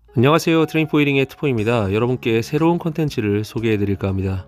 안녕하세요. 트레인포이링의 트포입니다. 여러분께 새로운 콘텐츠를 소개해드릴까 합니다.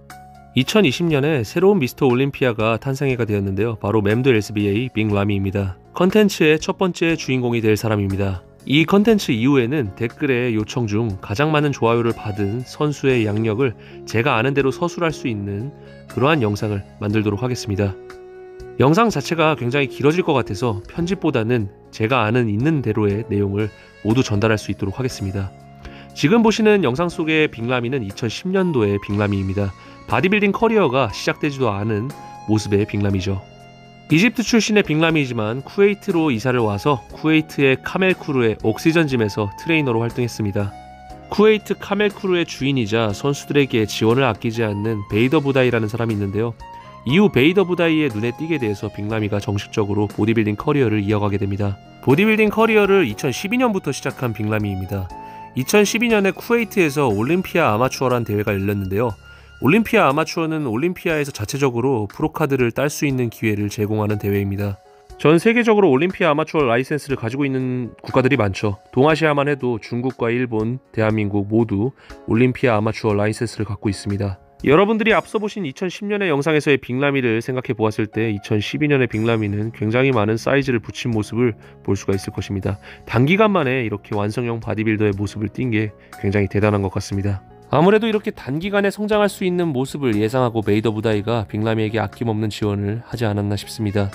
2020년에 새로운 미스터 올림피아가 탄생해가 되었는데요. 바로 맴드 SBA 빅라미입니다. 컨텐츠의 첫 번째 주인공이 될 사람입니다. 이 컨텐츠 이후에는 댓글에 요청 중 가장 많은 좋아요를 받은 선수의 양력을 제가 아는 대로 서술할 수 있는 그러한 영상을 만들도록 하겠습니다. 영상 자체가 굉장히 길어질 것 같아서 편집보다는 제가 아는 있는 대로의 내용을 모두 전달할 수 있도록 하겠습니다. 지금 보시는 영상 속의 빅라미는 2010년도의 빅라미입니다. 바디빌딩 커리어가 시작되지도 않은 모습의 빅라미죠. 이집트 출신의 빅라미이지만 쿠웨이트로 이사를 와서 쿠웨이트의 카멜크루의 옥시전짐에서 트레이너로 활동했습니다. 쿠웨이트 카멜크루의 주인이자 선수들에게 지원을 아끼지 않는 베이더 부다이라는 사람이 있는데요. 이후 베이더 부다이의 눈에 띄게 돼서 빅라미가 정식적으로 보디빌딩 커리어를 이어가게 됩니다. 보디빌딩 커리어를 2012년부터 시작한 빅라미입니다. 2012년에 쿠웨이트에서 올림피아 아마추어란 대회가 열렸는데요. 올림피아 아마추어는 올림피아에서 자체적으로 프로카드를 딸 수 있는 기회를 제공하는 대회입니다. 전 세계적으로 올림피아 아마추어 라이센스를 가지고 있는 국가들이 많죠. 동아시아만 해도 중국과 일본, 대한민국 모두 올림피아 아마추어 라이센스를 갖고 있습니다. 여러분들이 앞서 보신 2010년의 영상에서의 빅라미를 생각해 보았을 때 2012년의 빅라미는 굉장히 많은 사이즈를 붙인 모습을 볼 수가 있을 것입니다. 단기간 만에 이렇게 완성형 바디빌더의 모습을 띈 게 굉장히 대단한 것 같습니다. 아무래도 이렇게 단기간에 성장할 수 있는 모습을 예상하고 베이더 부다이가 빅라미에게 아낌없는 지원을 하지 않았나 싶습니다.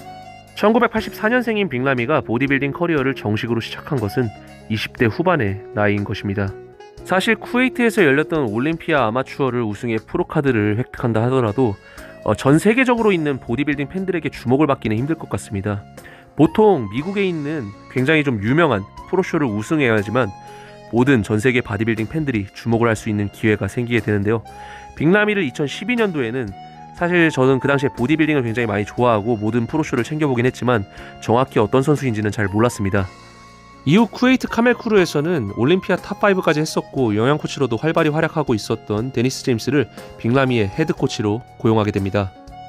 1984년생인 빅라미가 보디빌딩 커리어를 정식으로 시작한 것은 20대 후반의 나이인 것입니다. 사실 쿠웨이트에서 열렸던 올림피아 아마추어를 우승해 프로카드를 획득한다 하더라도 전 세계적으로 있는 보디빌딩 팬들에게 주목을 받기는 힘들 것 같습니다. 보통 미국에 있는 굉장히 좀 유명한 프로쇼를 우승해야지만 모든 전 세계 바디빌딩 팬들이 주목을 할 수 있는 기회가 생기게 되는데요. 빅라미를 2012년도에는 사실 저는 그 당시에 보디빌딩을 굉장히 많이 좋아하고 모든 프로쇼를 챙겨보긴 했지만 정확히 어떤 선수인지는 잘 몰랐습니다. 이후 쿠웨이트 카멜크루에서는 올림피아 탑5까지 했었고 영양코치로도 활발히 활약하고 있었던 데니스 제임스를 빅라미의 헤드코치로 고용하게 됩니다.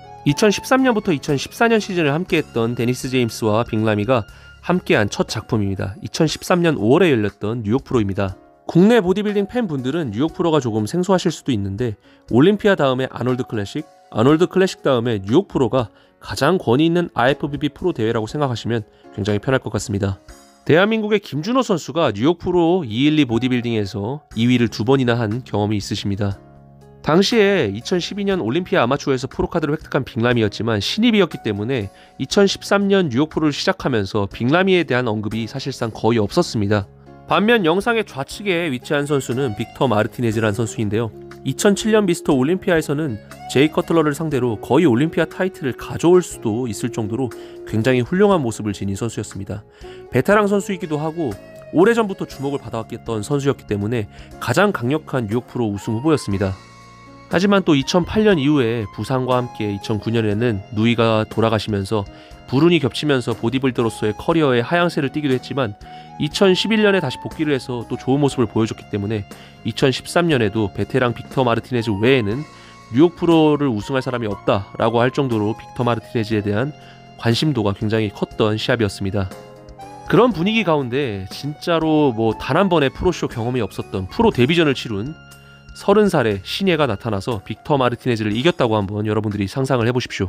2013년부터 2014년 시즌을 함께했던 데니스 제임스와 빅라미가 함께한 첫 작품입니다. 2013년 5월에 열렸던 뉴욕 프로입니다. 국내 보디빌딩 팬분들은 뉴욕 프로가 조금 생소하실 수도 있는데 올림피아 다음에 아놀드 클래식, 아놀드 클래식 다음에 뉴욕 프로가 가장 권위 있는 IFBB 프로 대회라고 생각하시면 굉장히 편할 것 같습니다. 대한민국의 김준호 선수가 뉴욕 프로 212 보디빌딩에서 2위를 2번이나 한 경험이 있으십니다. 당시에 2012년 올림피아 아마추어에서 프로카드를 획득한 빅라미였지만 신입이었기 때문에 2013년 뉴욕 프로를 시작하면서 빅라미에 대한 언급이 사실상 거의 없었습니다. 반면 영상의 좌측에 위치한 선수는 빅터 마르티네즈라는 선수인데요. 2007년 미스터 올림피아에서는 제이 커틀러를 상대로 거의 올림피아 타이틀을 가져올 수도 있을 정도로 굉장히 훌륭한 모습을 지닌 선수였습니다. 베테랑 선수이기도 하고 오래전부터 주목을 받아왔던 선수였기 때문에 가장 강력한 뉴욕 프로 우승 후보였습니다. 하지만 또 2008년 이후에 부상과 함께 2009년에는 누이가 돌아가시면서 불운이 겹치면서 보디빌더로서의 커리어에 하향세를 띠기도 했지만 2011년에 다시 복귀를 해서 또 좋은 모습을 보여줬기 때문에 2013년에도 베테랑 빅터 마르티네즈 외에는 뉴욕 프로를 우승할 사람이 없다라고 할 정도로 빅터 마르티네즈에 대한 관심도가 굉장히 컸던 시합이었습니다. 그런 분위기 가운데 진짜로 단 한 번의 프로쇼 경험이 없었던 프로 데뷔전을 치룬 30살의 신예가 나타나서 빅터 마르티네즈를 이겼다고 한번 여러분들이 상상을 해보십시오.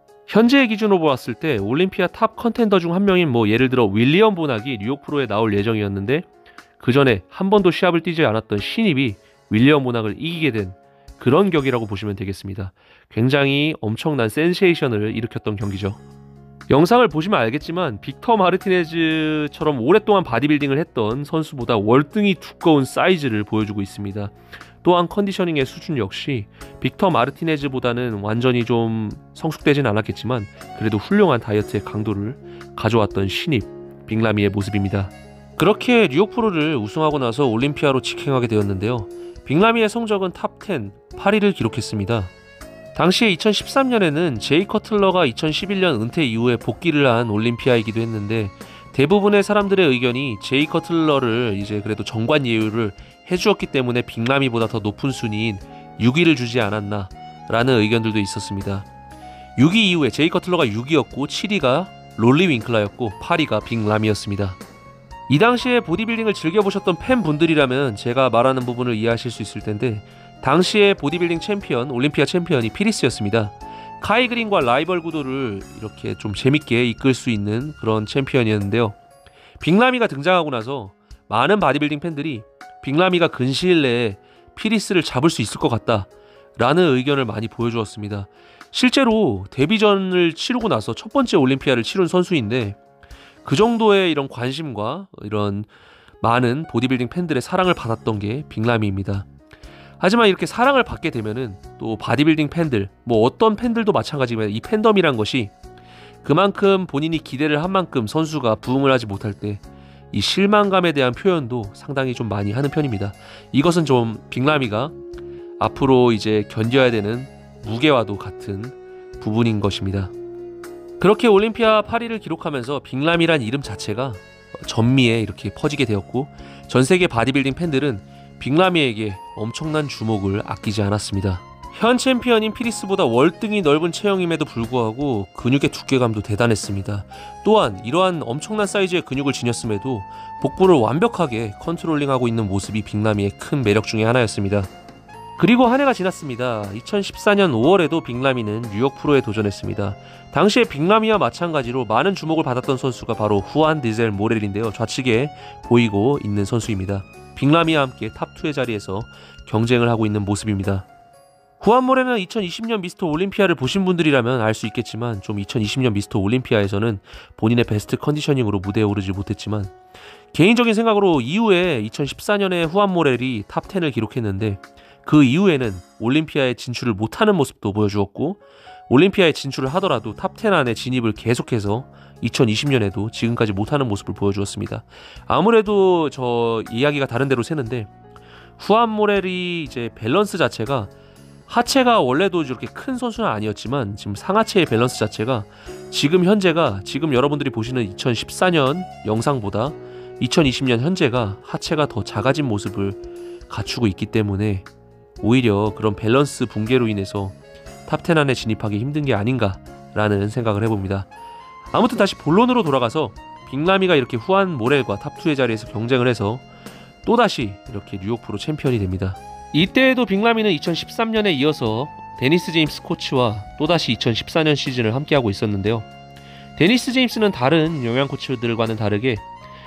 현재의 기준으로 보았을 때 올림피아 탑 컨텐더 중 한 명인 예를 들어 윌리엄 보낙이 뉴욕 프로에 나올 예정이었는데 그 전에 한 번도 시합을 뛰지 않았던 신입이 윌리엄 보낙을 이기게 된 그런 격이라고 보시면 되겠습니다. 굉장히 엄청난 센세이션을 일으켰던 경기죠. 영상을 보시면 알겠지만 빅터 마르티네즈처럼 오랫동안 바디빌딩을 했던 선수보다 월등히 두꺼운 사이즈를 보여주고 있습니다. 또한 컨디셔닝의 수준 역시 빅터 마르티네즈보다는 완전히 좀 성숙되진 않았겠지만 그래도 훌륭한 다이어트의 강도를 가져왔던 신입 빅라미의 모습입니다. 그렇게 뉴욕 프로를 우승하고 나서 올림피아로 직행하게 되었는데요. 빅라미의 성적은 탑10, 8위를 기록했습니다. 당시에 2013년에는 제이 커틀러가 2011년 은퇴 이후에 복귀를 한 올림피아이기도 했는데 대부분의 사람들의 의견이 제이 커틀러를 이제 그래도 정관 예우를 해주었기 때문에 빅라미보다 더 높은 순위인 6위를 주지 않았나 라는 의견들도 있었습니다. 6위 이후에 제이 커틀러가 6위였고 7위가 롤리 윙클라였고 8위가 빅라미였습니다. 이 당시에 보디빌딩을 즐겨보셨던 팬분들이라면 제가 말하는 부분을 이해하실 수 있을 텐데, 당시에 보디빌딩 챔피언, 올림피아 챔피언이 피리스였습니다. 카이 그린과 라이벌 구도를 이렇게 좀 재밌게 이끌 수 있는 그런 챔피언이었는데요. 빅라미가 등장하고 나서 많은 바디빌딩 팬들이 빅라미가 근시일 내에 피리스를 잡을 수 있을 것 같다 라는 의견을 많이 보여주었습니다. 실제로 데뷔전을 치르고 나서 첫 번째 올림피아를 치른 선수인데, 그 정도의 이런 관심과 이런 많은 보디빌딩 팬들의 사랑을 받았던 게 빅라미입니다. 하지만 이렇게 사랑을 받게 되면은 또 바디빌딩 팬들, 뭐 어떤 팬들도 마찬가지입니다. 이 팬덤이란 것이 그만큼 본인이 기대를 한 만큼 선수가 부응을 하지 못할 때 이 실망감에 대한 표현도 상당히 좀 많이 하는 편입니다. 이것은 좀 빅라미가 앞으로 이제 견뎌야 되는 무게와도 같은 부분인 것입니다. 그렇게 올림피아 8위를 기록하면서 빅라미란 이름 자체가 전미에 이렇게 퍼지게 되었고, 전 세계 바디빌딩 팬들은 빅라미에게 엄청난 주목을 아끼지 않았습니다. 현 챔피언인 피리스보다 월등히 넓은 체형임에도 불구하고 근육의 두께감도 대단했습니다. 또한 이러한 엄청난 사이즈의 근육을 지녔음에도 복부를 완벽하게 컨트롤링하고 있는 모습이 빅라미의 큰 매력 중에 하나였습니다. 그리고 한 해가 지났습니다. 2014년 5월에도 빅라미는 뉴욕 프로에 도전했습니다. 당시에 빅라미와 마찬가지로 많은 주목을 받았던 선수가 바로 후안 디젤 모렐인데요. 좌측에 보이고 있는 선수입니다. 빅라미와 함께 탑2의 자리에서 경쟁을 하고 있는 모습입니다. 후안 모렐은 2020년 미스터 올림피아를 보신 분들이라면 알 수 있겠지만, 좀 2020년 미스터 올림피아에서는 본인의 베스트 컨디셔닝으로 무대에 오르지 못했지만, 개인적인 생각으로 이후에 2014년에 후안 모렐이 탑10을 기록했는데, 그 이후에는 올림피아에 진출을 못하는 모습도 보여주었고, 올림피아에 진출을 하더라도 탑10 안에 진입을 계속해서 2020년에도 지금까지 못하는 모습을 보여주었습니다. 아무래도 저 이야기가 다른 데로 새는데, 후안 모렐이 이제 밸런스 자체가, 하체가 원래도 이렇게 큰 선수는 아니었지만 지금 상하체의 밸런스 자체가 지금 현재가, 지금 여러분들이 보시는 2014년 영상보다 2020년 현재가 하체가 더 작아진 모습을 갖추고 있기 때문에 오히려 그런 밸런스 붕괴로 인해서 탑10 안에 진입하기 힘든 게 아닌가라는 생각을 해봅니다. 아무튼 다시 본론으로 돌아가서 빅라미가 이렇게 후안 모렐과 탑2의 자리에서 경쟁을 해서 또다시 이렇게 뉴욕 프로 챔피언이 됩니다. 이때에도 빅라미는 2013년에 이어서 데니스 제임스 코치와 또다시 2014년 시즌을 함께하고 있었는데요. 데니스 제임스는 다른 영양 코치들과는 다르게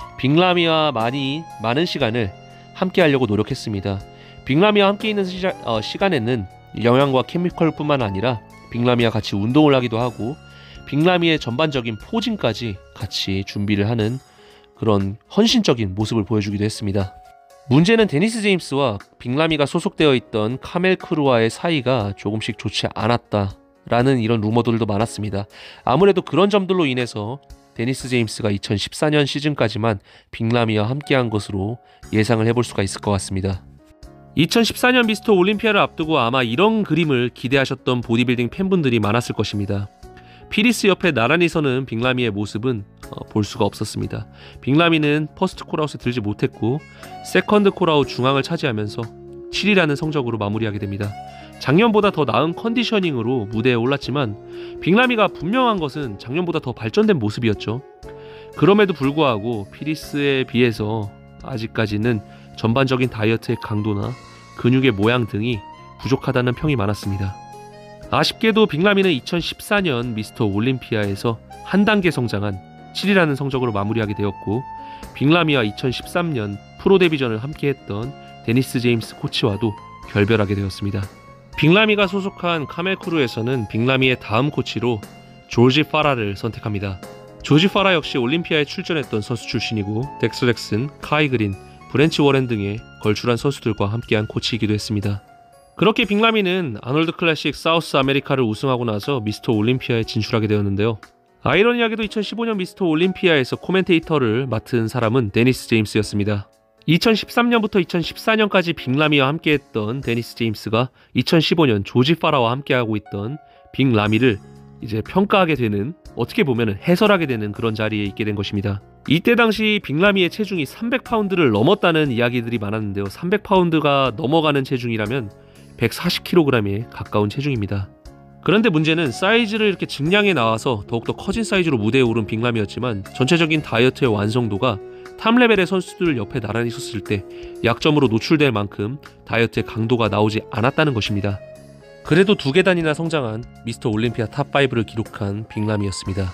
빅라미와 많은 시간을 함께하려고 노력했습니다. 빅라미와 함께 있는 시간에는 영양과 케미컬뿐만 아니라 빅라미와 같이 운동을 하기도 하고, 빅라미의 전반적인 포징까지 같이 준비를 하는 그런 헌신적인 모습을 보여주기도 했습니다. 문제는 데니스 제임스와 빅라미가 소속되어 있던 카멜 크루와의 사이가 조금씩 좋지 않았다라는 이런 루머들도 많았습니다. 아무래도 그런 점들로 인해서 데니스 제임스가 2014년 시즌까지만 빅라미와 함께한 것으로 예상을 해볼 수가 있을 것 같습니다. 2014년 미스터 올림피아를 앞두고 아마 이런 그림을 기대하셨던 보디빌딩 팬분들이 많았을 것입니다. 피리스 옆에 나란히 서는 빅라미의 모습은 볼 수가 없었습니다. 빅라미는 퍼스트 콜아웃에 들지 못했고 세컨드 콜아웃 중앙을 차지하면서 7위라는 성적으로 마무리하게 됩니다. 작년보다 더 나은 컨디셔닝으로 무대에 올랐지만 빅라미가 분명한 것은 작년보다 더 발전된 모습이었죠. 그럼에도 불구하고 피리스에 비해서 아직까지는 전반적인 다이어트의 강도나 근육의 모양 등이 부족하다는 평이 많았습니다. 아쉽게도 빅라미는 2014년 미스터 올림피아에서 한 단계 성장한 7위라는 성적으로 마무리하게 되었고, 빅라미와 2013년 프로 데뷔전을 함께했던 데니스 제임스 코치와도 결별하게 되었습니다. 빅라미가 소속한 카멜 크루에서는 빅라미의 다음 코치로 조지 파라를 선택합니다. 조지 파라 역시 올림피아에 출전했던 선수 출신이고, 덱스 잭슨, 카이 그린, 브랜치 워렌 등의 걸출한 선수들과 함께한 코치이기도 했습니다. 그렇게 빅라미는 아놀드 클래식 사우스 아메리카를 우승하고 나서 미스터 올림피아에 진출하게 되었는데요. 아이러니하게도 2015년 미스터 올림피아에서 코멘테이터를 맡은 사람은 데니스 제임스였습니다. 2013년부터 2014년까지 빅라미와 함께했던 데니스 제임스가 2015년 조지 파라와 함께하고 있던 빅라미를 이제 평가하게 되는, 어떻게 보면 해설하게 되는 그런 자리에 있게 된 것입니다. 이때 당시 빅라미의 체중이 300파운드를 넘었다는 이야기들이 많았는데요. 300파운드가 넘어가는 체중이라면 140kg에 가까운 체중입니다. 그런데 문제는 사이즈를 이렇게 증량해 나와서 더욱더 커진 사이즈로 무대에 오른 빅라미였지만 전체적인 다이어트의 완성도가 탑 레벨의 선수들 옆에 나란히 섰을 때 약점으로 노출될 만큼 다이어트의 강도가 나오지 않았다는 것입니다. 그래도 2계단이나 성장한 미스터 올림피아 탑5를 기록한 빅라미였습니다.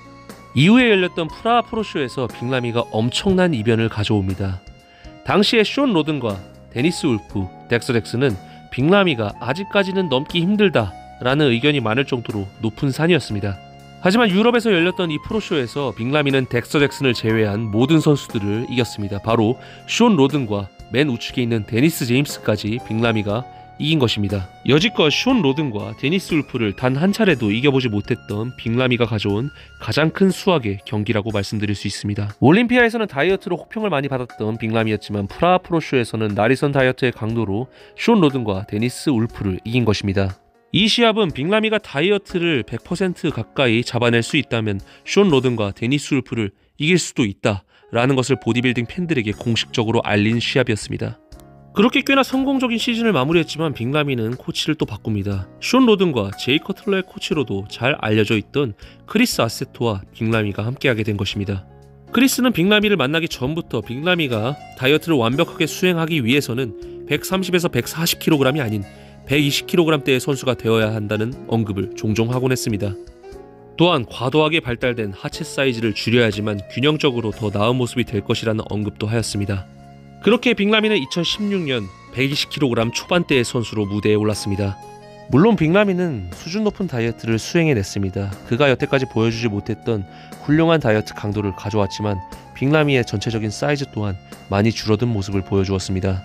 이후에 열렸던 프라하 프로쇼에서 빅라미가 엄청난 이변을 가져옵니다. 당시에 숀 로든과 데니스 울프, 덱서 잭슨은 빅라미가 아직까지는 넘기 힘들다 라는 의견이 많을 정도로 높은 산이었습니다. 하지만 유럽에서 열렸던 이 프로쇼에서 빅라미는 덱서 잭슨을 제외한 모든 선수들을 이겼습니다. 바로 숀 로든과 맨 우측에 있는 데니스 제임스까지 빅라미가 이긴 것입니다. 여지껏 숀 로든과 데니스 울프를 단 한 차례도 이겨보지 못했던 빅라미가 가져온 가장 큰 수학의 경기라고 말씀드릴 수 있습니다. 올림피아에서는 다이어트로 호평을 많이 받았던 빅라미였지만 프라하 프로쇼에서는 나리선 다이어트의 강도로 숀 로든과 데니스 울프를 이긴 것입니다. 이 시합은 빅라미가 다이어트를 100% 가까이 잡아낼 수 있다면 숀 로든과 데니스 울프를 이길 수도 있다 라는 것을 보디빌딩 팬들에게 공식적으로 알린 시합이었습니다. 그렇게 꽤나 성공적인 시즌을 마무리했지만 빅라미는 코치를 또 바꿉니다. 숀 로든과 제이 커틀러의 코치로도 잘 알려져 있던 크리스 아세토와 빅라미가 함께하게 된 것입니다. 크리스는 빅라미를 만나기 전부터 빅라미가 다이어트를 완벽하게 수행하기 위해서는 130에서 140kg이 아닌 120kg대의 선수가 되어야 한다는 언급을 종종 하곤 했습니다. 또한 과도하게 발달된 하체 사이즈를 줄여야지만 균형적으로 더 나은 모습이 될 것이라는 언급도 하였습니다. 그렇게 빅라미는 2016년 120kg 초반대의 선수로 무대에 올랐습니다. 물론 빅라미는 수준 높은 다이어트를 수행해냈습니다. 그가 여태까지 보여주지 못했던 훌륭한 다이어트 강도를 가져왔지만 빅라미의 전체적인 사이즈 또한 많이 줄어든 모습을 보여주었습니다.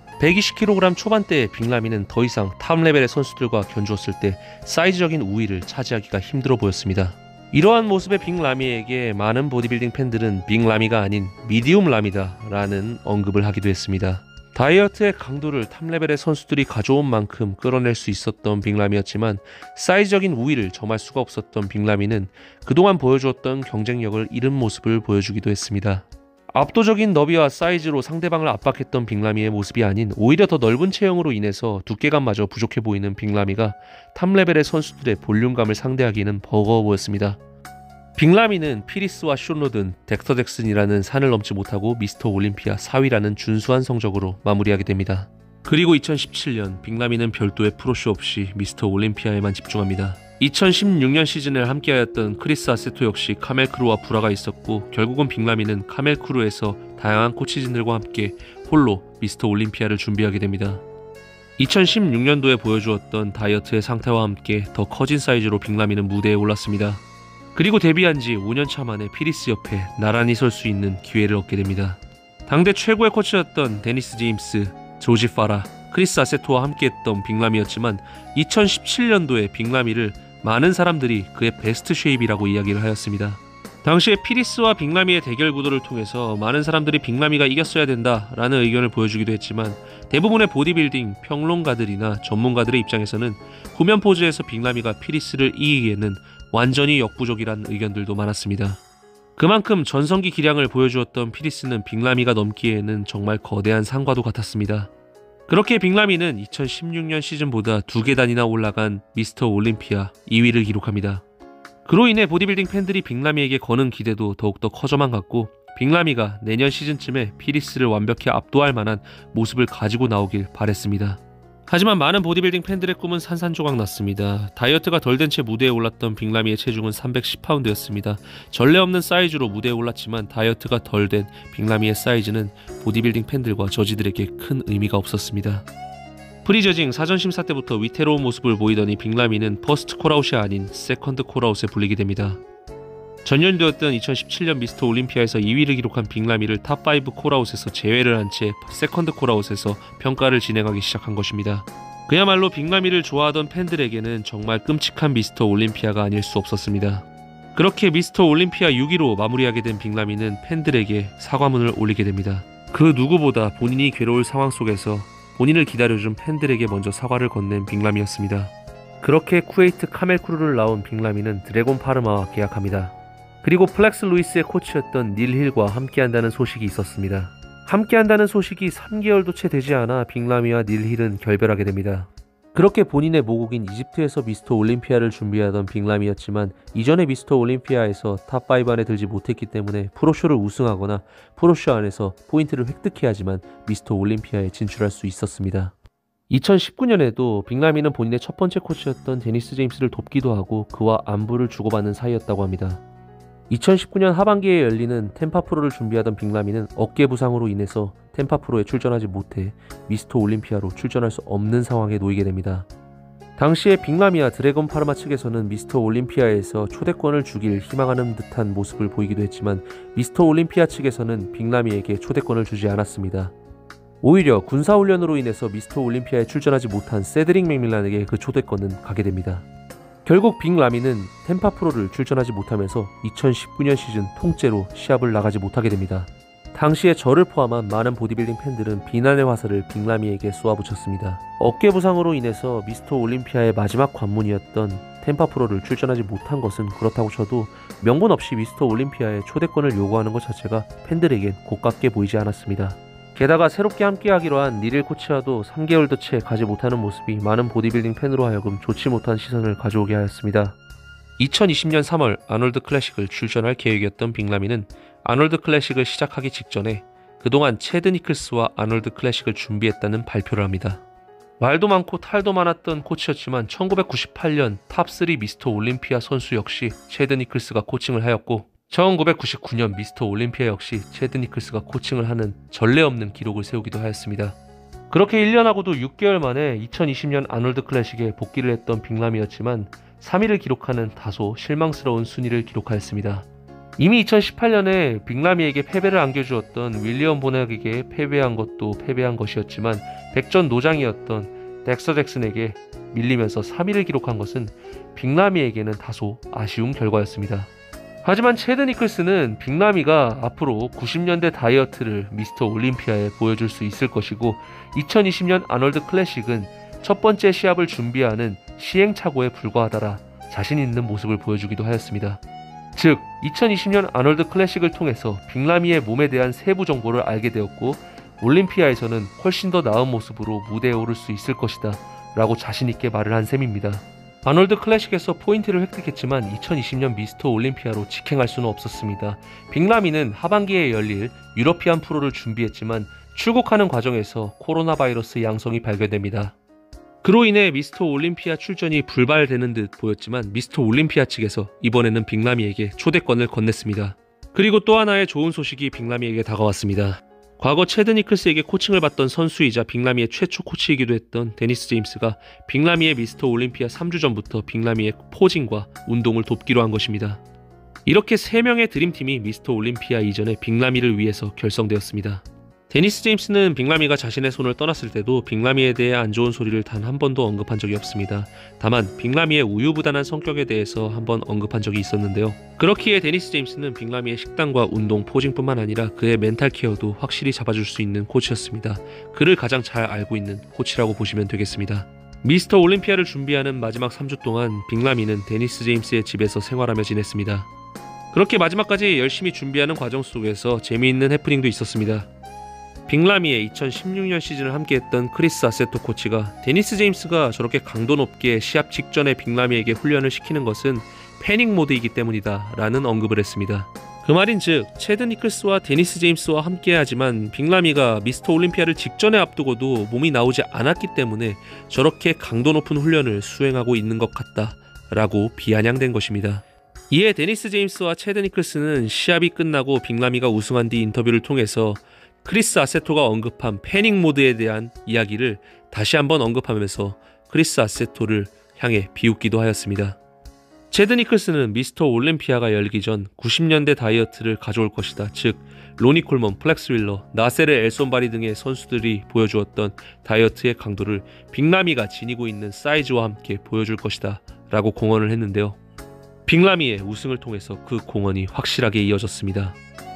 120kg 초반대의 빅라미는 더 이상 탑 레벨의 선수들과 견주었을 때 사이즈적인 우위를 차지하기가 힘들어 보였습니다. 이러한 모습의 빅라미에게 많은 보디빌딩 팬들은 빅라미가 아닌 미디움 라미다 라는 언급을 하기도 했습니다. 다이어트의 강도를 탑 레벨의 선수들이 가져온 만큼 끌어낼 수 있었던 빅라미였지만 사이즈적인 우위를 점할 수가 없었던 빅라미는 그동안 보여주었던 경쟁력을 잃은 모습을 보여주기도 했습니다. 압도적인 너비와 사이즈로 상대방을 압박했던 빅라미의 모습이 아닌 오히려 더 넓은 체형으로 인해서 두께감마저 부족해 보이는 빅라미가 탑 레벨의 선수들의 볼륨감을 상대하기는 버거워 보였습니다. 빅라미는 피리스와 숀 로든, 덱서 잭슨이라는 산을 넘지 못하고 미스터 올림피아 4위라는 준수한 성적으로 마무리하게 됩니다. 그리고 2017년 빅라미는 별도의 프로쇼 없이 미스터 올림피아에만 집중합니다. 2016년 시즌을 함께하였던 크리스 아세토 역시 카멜 크루와 불화가 있었고 결국은 빅라미는 카멜 크루에서 다양한 코치진들과 함께 홀로 미스터 올림피아를 준비하게 됩니다. 2016년도에 보여주었던 다이어트의 상태와 함께 더 커진 사이즈로 빅라미는 무대에 올랐습니다. 그리고 데뷔한 지 5년차 만에 피리스 옆에 나란히 설 수 있는 기회를 얻게 됩니다. 당대 최고의 코치였던 데니스 제임스, 조지 파라, 크리스 아세토와 함께했던 빅라미였지만 2017년도에 빅라미를 많은 사람들이 그의 베스트 쉐입이라고 이야기를 하였습니다. 당시에 피리스와 빅라미의 대결 구도를 통해서 많은 사람들이 빅라미가 이겼어야 된다라는 의견을 보여주기도 했지만 대부분의 보디빌딩 평론가들이나 전문가들의 입장에서는 후면 포즈에서 빅라미가 피리스를 이기기에는 완전히 역부족이라는 의견들도 많았습니다. 그만큼 전성기 기량을 보여주었던 피리스는 빅라미가 넘기에는 정말 거대한 산과도 같았습니다. 그렇게 빅라미는 2016년 시즌보다 2계단이나 올라간 미스터 올림피아 2위를 기록합니다. 그로 인해 보디빌딩 팬들이 빅라미에게 거는 기대도 더욱더 커져만 갔고 빅라미가 내년 시즌쯤에 피리스를 완벽히 압도할 만한 모습을 가지고 나오길 바랬습니다. 하지만 많은 보디빌딩 팬들의 꿈은 산산조각 났습니다. 다이어트가 덜 된 채 무대에 올랐던 빅라미의 체중은 310파운드였습니다. 전례 없는 사이즈로 무대에 올랐지만 다이어트가 덜 된 빅라미의 사이즈는 보디빌딩 팬들과 저지들에게 큰 의미가 없었습니다. 프리저징 사전 심사 때부터 위태로운 모습을 보이더니 빅라미는 퍼스트 콜아웃이 아닌 세컨드 콜아웃에 불리게 됩니다. 전년도였던 2017년 미스터 올림피아에서 2위를 기록한 빅라미를 탑5 콜아웃에서 제외를 한 채 세컨드 콜아웃에서 평가를 진행하기 시작한 것입니다. 그야말로 빅라미를 좋아하던 팬들에게는 정말 끔찍한 미스터 올림피아가 아닐 수 없었습니다. 그렇게 미스터 올림피아 6위로 마무리하게 된 빅라미는 팬들에게 사과문을 올리게 됩니다. 그 누구보다 본인이 괴로울 상황 속에서 본인을 기다려준 팬들에게 먼저 사과를 건넨 빅라미였습니다. 그렇게 쿠웨이트 카멜 크루를 나온 빅라미는 드래곤 파르마와 계약합니다. 그리고 플렉스 루이스의 코치였던 닐 힐과 함께한다는 소식이 있었습니다. 함께한다는 소식이 3개월도 채 되지 않아 빅라미와 닐 힐은 결별하게 됩니다. 그렇게 본인의 모국인 이집트에서 미스터 올림피아를 준비하던 빅람이었지만 이전의 미스터 올림피아에서 탑5 안에 들지 못했기 때문에 프로쇼를 우승하거나 프로쇼 안에서 포인트를 획득해야지만 미스터 올림피아에 진출할 수 있었습니다. 2019년에도 빅라미는 본인의 첫 번째 코치였던 데니스 제임스를 돕기도 하고 그와 안부를 주고받는 사이였다고 합니다. 2019년 하반기에 열리는 템파 프로를 준비하던 빅라미는 어깨 부상으로 인해서 템파 프로에 출전하지 못해 미스터 올림피아로 출전할 수 없는 상황에 놓이게 됩니다. 당시에 빅라미와 드래곤 파르마 측에서는 미스터 올림피아에서 초대권을 주길 희망하는 듯한 모습을 보이기도 했지만 미스터 올림피아 측에서는 빅라미에게 초대권을 주지 않았습니다. 오히려 군사훈련으로 인해서 미스터 올림피아에 출전하지 못한 세드릭 맥밀란에게 그 초대권은 가게 됩니다. 결국 빅라미는 템파 프로를 출전하지 못하면서 2019년 시즌 통째로 시합을 나가지 못하게 됩니다. 당시에 저를 포함한 많은 보디빌딩 팬들은 비난의 화살을 빅라미에게 쏘아붙였습니다. 어깨 부상으로 인해서 미스터 올림피아의 마지막 관문이었던 템파 프로를 출전하지 못한 것은 그렇다고 쳐도 명분 없이 미스터 올림피아의 초대권을 요구하는 것 자체가 팬들에겐 고깝게 보이지 않았습니다. 게다가 새롭게 함께하기로 한 니릴 코치와도 3개월도 채 가지 못하는 모습이 많은 보디빌딩 팬으로 하여금 좋지 못한 시선을 가져오게 하였습니다. 2020년 3월 아놀드 클래식을 출전할 계획이었던 빅라미는 아놀드 클래식을 시작하기 직전에 그동안 체드 니클스와 아놀드 클래식을 준비했다는 발표를 합니다. 말도 많고 탈도 많았던 코치였지만 1998년 탑3 미스터 올림피아 선수 역시 체드 니클스가 코칭을 하였고 1999년 미스터 올림피아 역시 체드 니클스가 코칭을 하는 전례 없는 기록을 세우기도 하였습니다. 그렇게 1년하고도 6개월 만에 2020년 아놀드 클래식에 복귀를 했던 빅람이었지만 3위를 기록하는 다소 실망스러운 순위를 기록하였습니다. 이미 2018년에 빅라미에게 패배를 안겨주었던 윌리엄 보낙에게 패배한 것도 패배한 것이었지만 백전노장이었던 덱서 잭슨에게 밀리면서 3위를 기록한 것은 빅라미에게는 다소 아쉬운 결과였습니다. 하지만 체드 니클스는 빅라미가 앞으로 90년대 다이어트를 미스터 올림피아에 보여줄 수 있을 것이고 2020년 아놀드 클래식은 첫 번째 시합을 준비하는 시행착오에 불과하다라 자신 있는 모습을 보여주기도 하였습니다. 즉 2020년 아놀드 클래식을 통해서 빅라미의 몸에 대한 세부 정보를 알게 되었고 올림피아에서는 훨씬 더 나은 모습으로 무대에 오를 수 있을 것이다 라고 자신있게 말을 한 셈입니다. 아놀드 클래식에서 포인트를 획득했지만 2020년 미스터 올림피아로 직행할 수는 없었습니다. 빅라미는 하반기에 열릴 유러피안 프로를 준비했지만 출국하는 과정에서 코로나 바이러스 양성이 발견됩니다. 그로 인해 미스터 올림피아 출전이 불발되는 듯 보였지만 미스터 올림피아 측에서 이번에는 빅라미에게 초대권을 건넸습니다. 그리고 또 하나의 좋은 소식이 빅라미에게 다가왔습니다. 과거 체드 니클스에게 코칭을 받던 선수이자 빅라미의 최초 코치이기도 했던 데니스 제임스가 빅라미의 미스터 올림피아 3주 전부터 빅라미의 포징과 운동을 돕기로 한 것입니다. 이렇게 3명의 드림팀이 미스터 올림피아 이전에 빅라미를 위해서 결성되었습니다. 데니스 제임스는 빅라미가 자신의 손을 떠났을 때도 빅라미에 대해 안 좋은 소리를 단 한 번도 언급한 적이 없습니다. 다만 빅라미의 우유부단한 성격에 대해서 한번 언급한 적이 있었는데요. 그렇기에 데니스 제임스는 빅라미의 식단과 운동, 포징뿐만 아니라 그의 멘탈 케어도 확실히 잡아줄 수 있는 코치였습니다. 그를 가장 잘 알고 있는 코치라고 보시면 되겠습니다. 미스터 올림피아를 준비하는 마지막 3주 동안 빅라미는 데니스 제임스의 집에서 생활하며 지냈습니다. 그렇게 마지막까지 열심히 준비하는 과정 속에서 재미있는 해프닝도 있었습니다. 빅라미의 2016년 시즌을 함께했던 크리스 아세토 코치가 데니스 제임스가 저렇게 강도 높게 시합 직전에 빅라미에게 훈련을 시키는 것은 패닉 모드이기 때문이다 라는 언급을 했습니다. 그 말인즉 체드 니클스와 데니스 제임스와 함께하지만 빅라미가 미스터 올림피아를 직전에 앞두고도 몸이 나오지 않았기 때문에 저렇게 강도 높은 훈련을 수행하고 있는 것 같다 라고 비아냥된 것입니다. 이에 데니스 제임스와 체드 니클스는 시합이 끝나고 빅라미가 우승한 뒤 인터뷰를 통해서 크리스 아세토가 언급한 패닉 모드에 대한 이야기를 다시 한번 언급하면서 크리스 아세토를 향해 비웃기도 하였습니다. 체드 니클스는 미스터 올림피아가 열기 전 90년대 다이어트를 가져올 것이다. 즉 로니 콜먼, 플렉스 윌러, 나세르 엘손바리 등의 선수들이 보여주었던 다이어트의 강도를 빅라미가 지니고 있는 사이즈와 함께 보여줄 것이다 라고 공언을 했는데요. 빅라미의 우승을 통해서 그 공언이 확실하게 이어졌습니다.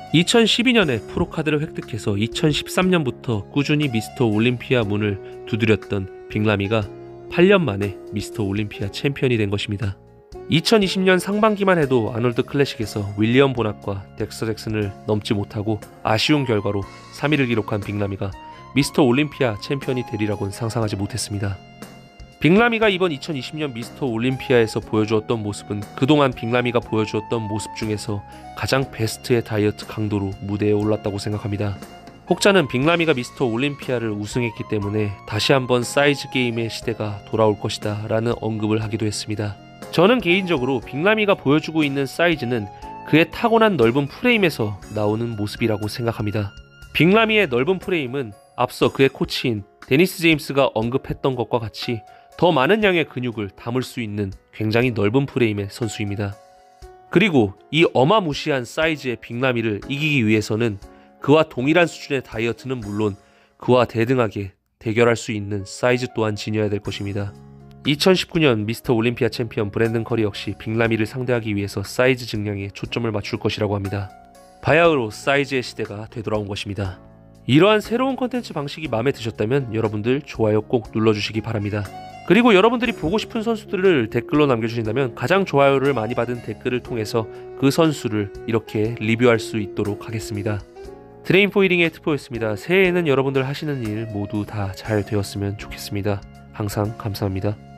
2012년에 프로카드를 획득해서 2013년부터 꾸준히 미스터 올림피아 문을 두드렸던 빅라미가 8년 만에 미스터 올림피아 챔피언이 된 것입니다. 2020년 상반기만 해도 아놀드 클래식에서 윌리엄 보낙과 덱서 잭슨을 넘지 못하고 아쉬운 결과로 3위를 기록한 빅라미가 미스터 올림피아 챔피언이 되리라고는 상상하지 못했습니다. 빅라미가 이번 2020년 미스터 올림피아에서 보여주었던 모습은 그동안 빅라미가 보여주었던 모습 중에서 가장 베스트의 다이어트 강도로 무대에 올랐다고 생각합니다. 혹자는 빅라미가 미스터 올림피아를 우승했기 때문에 다시 한번 사이즈 게임의 시대가 돌아올 것이다 라는 언급을 하기도 했습니다. 저는 개인적으로 빅라미가 보여주고 있는 사이즈는 그의 타고난 넓은 프레임에서 나오는 모습이라고 생각합니다. 빅라미의 넓은 프레임은 앞서 그의 코치인 데니스 제임스가 언급했던 것과 같이 더 많은 양의 근육을 담을 수 있는 굉장히 넓은 프레임의 선수입니다. 그리고 이 어마무시한 사이즈의 빅라미를 이기기 위해서는 그와 동일한 수준의 다이어트는 물론 그와 대등하게 대결할 수 있는 사이즈 또한 지녀야 될 것입니다. 2019년 미스터 올림피아 챔피언 브랜든 커리 역시 빅라미를 상대하기 위해서 사이즈 증량에 초점을 맞출 것이라고 합니다. 바야흐로 사이즈의 시대가 되돌아온 것입니다. 이러한 새로운 컨텐츠 방식이 마음에 드셨다면 여러분들 좋아요 꼭 눌러주시기 바랍니다. 그리고 여러분들이 보고 싶은 선수들을 댓글로 남겨주신다면 가장 좋아요를 많이 받은 댓글을 통해서 그 선수를 이렇게 리뷰할 수 있도록 하겠습니다. 드레인포이링의 트포였습니다. 새해에는 여러분들 하시는 일 모두 다 잘 되었으면 좋겠습니다. 항상 감사합니다.